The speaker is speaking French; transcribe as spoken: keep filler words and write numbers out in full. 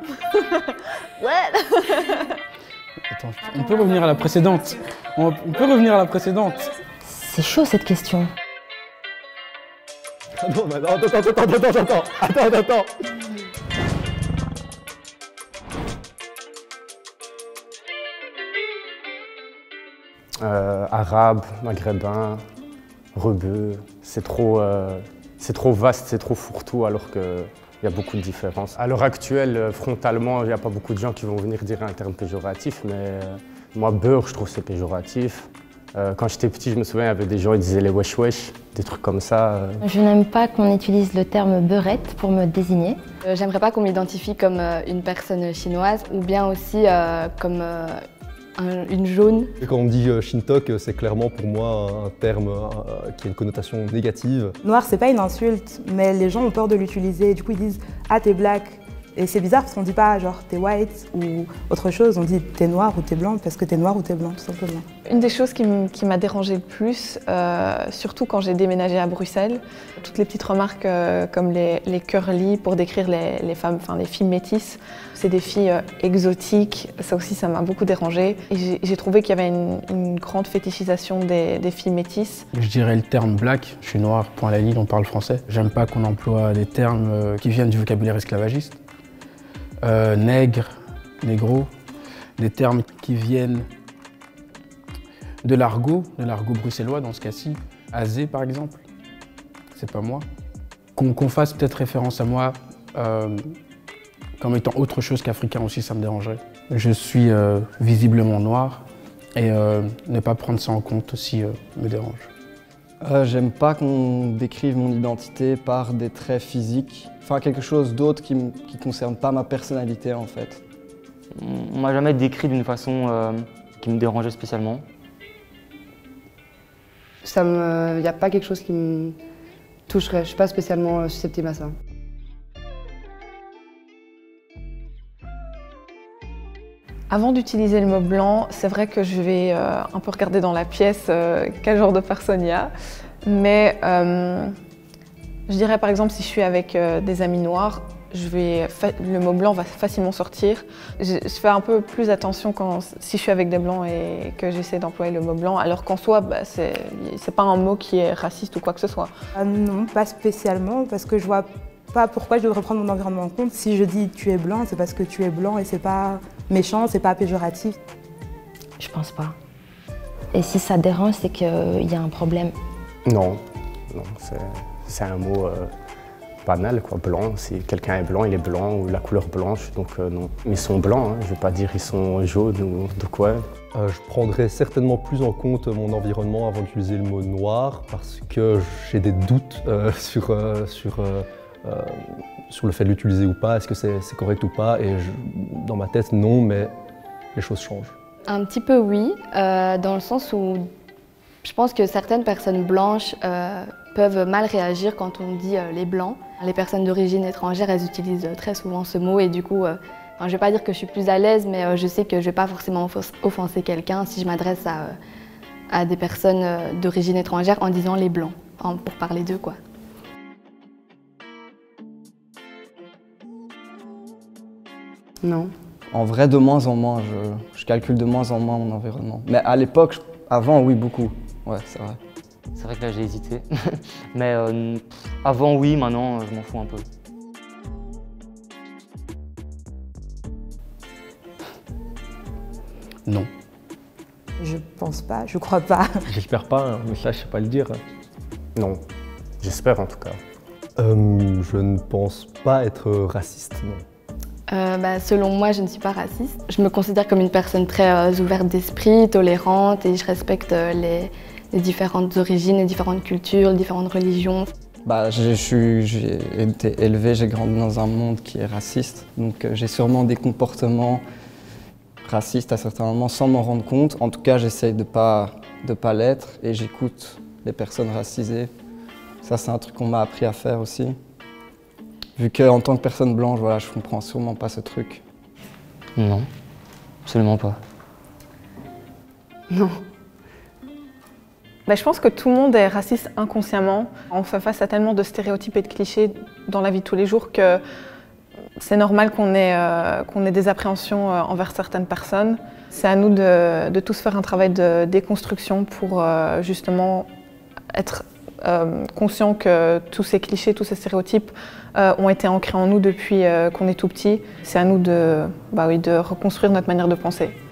Ouais. Attends, on peut revenir à la précédente. On peut revenir à la précédente. C'est chaud cette question. Non, mais attends, attends, attends, attends, attends, attends, attends, attends. Euh, arabe, maghrébin, rebeu, c'est trop, euh, c'est trop vaste, c'est trop fourre-tout alors qu'il y a beaucoup de différences. À l'heure actuelle, frontalement, il n'y a pas beaucoup de gens qui vont venir dire un terme péjoratif, mais euh, moi, beurre, je trouve c'est péjoratif. Euh, quand j'étais petit, je me souviens, il y avait des gens qui disaient les wesh wesh, des trucs comme ça. Euh. Je n'aime pas qu'on utilise le terme beurette pour me désigner. Euh, J'aimerais pas qu'on m'identifie comme euh, une personne chinoise ou bien aussi euh, comme euh, un, une jaune. Et quand on dit euh, Shintok, c'est clairement pour moi un terme euh, qui a une connotation négative. Noir, c'est pas une insulte, mais les gens ont peur de l'utiliser. Du coup, ils disent « Ah, t'es black ». Et c'est bizarre parce qu'on dit pas genre t'es white ou autre chose, on dit t'es noir ou t'es blanc parce que t'es noir ou t'es blanc tout simplement. Une des choses qui m'a dérangée le plus, euh, surtout quand j'ai déménagé à Bruxelles, toutes les petites remarques euh, comme les, les curly pour décrire les, les femmes, enfin les filles métisses, c'est des filles euh, exotiques, ça aussi ça m'a beaucoup dérangée. Et j'ai trouvé qu'il y avait une, une grande fétichisation des, des filles métisses. Je dirais le terme black, je suis noir, point à la ligne, on parle français. J'aime pas qu'on emploie des termes euh, qui viennent du vocabulaire esclavagiste. Euh, nègre, négro, des termes qui viennent de l'argot, de l'argot bruxellois dans ce cas-ci. Azé par exemple, c'est pas moi. Qu'on qu'on fasse peut-être référence à moi euh, comme étant autre chose qu'africain aussi, ça me dérangerait. Je suis euh, visiblement noir et euh, ne pas prendre ça en compte aussi euh, me dérange. Euh, J'aime pas qu'on décrive mon identité par des traits physiques, enfin quelque chose d'autre qui ne concerne pas ma personnalité en fait. On m'a jamais décrit d'une façon euh, qui me dérangeait spécialement. Ça me, y a pas quelque chose qui me toucherait, je suis pas spécialement susceptible à ça. Avant d'utiliser le mot blanc, c'est vrai que je vais euh, un peu regarder dans la pièce euh, quel genre de personne il y a. Mais euh, je dirais par exemple si je suis avec euh, des amis noirs, je vais le mot blanc va facilement sortir. Je, je fais un peu plus attention quand, si je suis avec des blancs et que j'essaie d'employer le mot blanc, alors qu'en soi, bah, c'est pas un mot qui est raciste ou quoi que ce soit. Euh, non, pas spécialement, parce que je vois pas pourquoi je devrais prendre mon environnement en compte. Si je dis tu es blanc, c'est parce que tu es blanc et c'est pas méchant, c'est pas péjoratif. Je pense pas. Et si ça dérange, c'est qu'il y a un problème. Non, non, c'est un mot euh, banal, quoi, blanc. Si quelqu'un est blanc, il est blanc, ou la couleur blanche, donc euh, non. Ils sont blancs, hein, je vais pas dire ils sont jaunes ou de quoi. Euh, je prendrais certainement plus en compte mon environnement avant d'utiliser le mot noir, parce que j'ai des doutes euh, sur, euh, sur euh, Euh, sur le fait de l'utiliser ou pas, est-ce que c'est correct ou pas, et je, dans ma tête non, mais les choses changent. Un petit peu oui, euh, dans le sens où je pense que certaines personnes blanches euh, peuvent mal réagir quand on dit euh, les blancs. Les personnes d'origine étrangère, elles utilisent très souvent ce mot et du coup, euh, enfin, je ne vais pas dire que je suis plus à l'aise, mais euh, je sais que je ne vais pas forcément offenser quelqu'un si je m'adresse à, euh, à des personnes euh, d'origine étrangère en disant les blancs, en, pour parler d'eux, quoi. Non. En vrai, de moins en moins, je, je calcule de moins en moins mon environnement. Mais à l'époque, avant, oui, beaucoup. Ouais, c'est vrai. C'est vrai que là, j'ai hésité. Mais euh, avant, oui, maintenant, je m'en fous un peu. Non. Je pense pas, je crois pas. J'espère pas, hein, mais ça, je sais pas le dire. Non, j'espère en tout cas. Euh, je ne pense pas être raciste, non. Euh, bah, selon moi, je ne suis pas raciste. Je me considère comme une personne très euh, ouverte d'esprit, tolérante et je respecte euh, les, les différentes origines, les différentes cultures, les différentes religions. Bah, j'ai été élevé, j'ai grandi dans un monde qui est raciste, donc euh, j'ai sûrement des comportements racistes à certains moments sans m'en rendre compte. En tout cas, j'essaye de pas, de pas l'être et j'écoute les personnes racisées. Ça, c'est un truc qu'on m'a appris à faire aussi. Vu qu'en tant que personne blanche, voilà, je comprends sûrement pas ce truc. Non, absolument pas. Non. Bah, je pense que tout le monde est raciste inconsciemment. On fait face à tellement de stéréotypes et de clichés dans la vie de tous les jours que C'est normal qu'on ait, euh, qu'on ait des appréhensions euh, envers certaines personnes. C'est à nous de, de tous faire un travail de déconstruction pour euh, justement être euh, conscients que tous ces clichés, tous ces stéréotypes euh, ont été ancrés en nous depuis euh, qu'on est tout petit. C'est à nous de, bah oui, de reconstruire notre manière de penser.